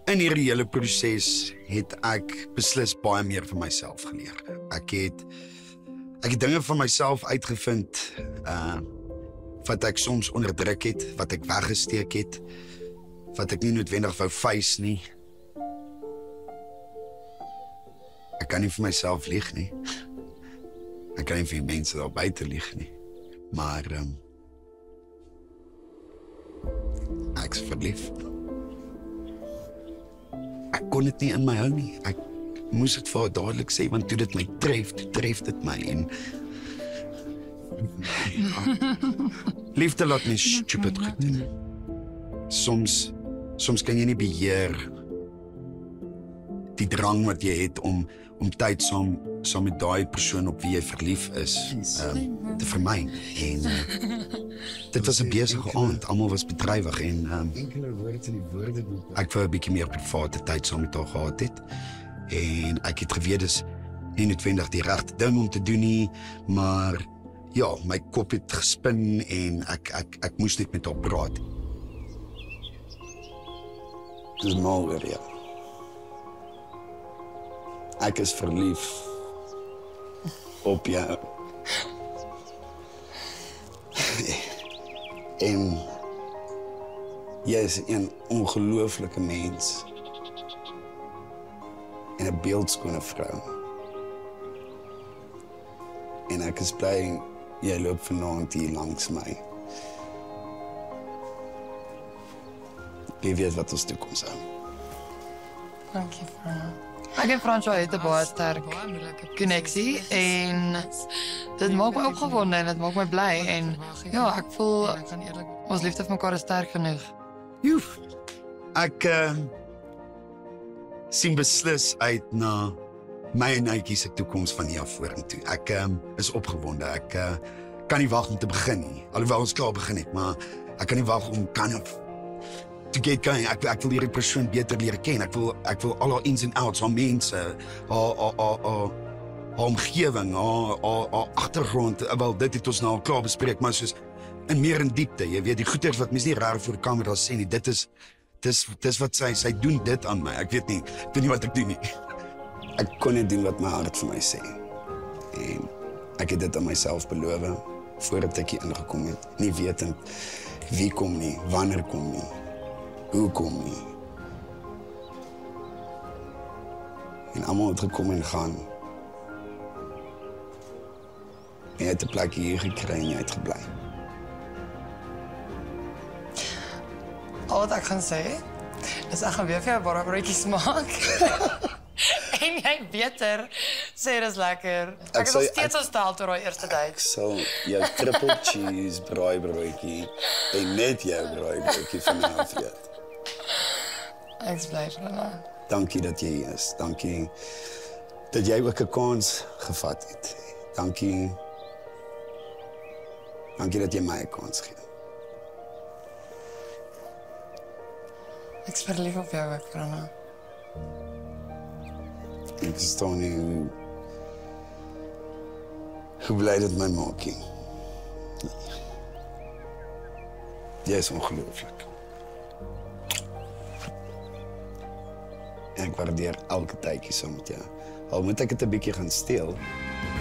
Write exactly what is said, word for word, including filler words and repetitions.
In hierdie hele proses het ek beslis baie meer van myself geleer. Ek het ek het dinge van myself uitgevind uh wat ek soms onderdruk het, wat ek weggesteek het, wat ek nie noodwendig wou face nie. Ek kan nie vir myself lieg nie. Ek kan nie vir mense daar buite lieg nie. Maar um, ek is verlief. Ek kon dit nie in my hou nie. Ek moes dit vir haar dadelik sê, want toe dit my tref, toe tref dit my en ja. Liefde laat my stupid goed doen. Soms, soms kan jy nie beheer die drang wat jy het om om tyd saam saam met daai persoon op wie jy verlief is um, te vermy. En uh, dit was 'n besige aand. Almal was bedrywig en um, ek wou 'n bietjie meer private tyd saam met haar gehad het. En ek het geweet dis nie noodwendig die regte ding om te doen nie, maar ja, my kop het gespin en ek ek ek moes net met haar praat. Dis mal weer, ja. Ek is verlief op jou. En jy is 'n ongelooflike mens. En 'n beeldskone vrou. En ek is bly jy loop vanaand hier langs my. Wie weet wat ons toekoms hou. Dankie, Frans. Ek en Fransjo het 'n baie sterk koneksie en dit maak my opgewonde en dit maak my bly en ja, ek voel ons liefde vir mekaar is sterk genoeg. Joef. Ek uh, sien beslis uit na my en Netjie se toekoms van hier af vorentoe. Ek um, is opgewonde. Ek uh, kan nie wag om te begin nie. Alhoewel ons klaar begin het, maar ek kan nie wag om kan of to get going. Ek, ek wil hierdie persoon beter leer ken. Ek wil ek wil al haar ins en outs, haar mense, haar haar haar haar omgewing, haar haar haar agtergrond. Wel, dit het ons nou al klaar bespreek, maar soos in meer in diepte. Jy weet die goeters wat mens nie reg voor die kamera sê nie. Dit is dis dis wat sy sy doen dit aan my. Ek weet nie, ek weet nie wat ek doen nie. Ek kon net doen wat my hart vir my sê. En ek het dit aan myself beloof voordat ek hier ingekom het. Nie wetend wie kom nie, wanneer kom nie, hoe kom nie. En almal het gekom en gaan. En jy het 'n plek hier gekry en jy het gebly. Al wat ek gaan sê, is ek gaan weer vir jou baie broodjies maak. En jy beter sê dis lekker. Ek is nog steeds so stel tot daai eerste date. Ek sal jou triple cheese braaibroodjie en net jou braaibroodjie vanaf eet. Ek is bly vir hom. Dankie dat jy hier is. Dankie dat jy ook 'n kans gevat het. Dankie. Dankie dat jy my 'n kans gee. Ek is verlief op jou, ek Frana. Ek verstaan nie hoe, hoe bly dit my maak nie. Jy is ongelooflik. Ek waardeer elke tydjie saam met jou. Al moet ek dit 'n bietjie gaan steel.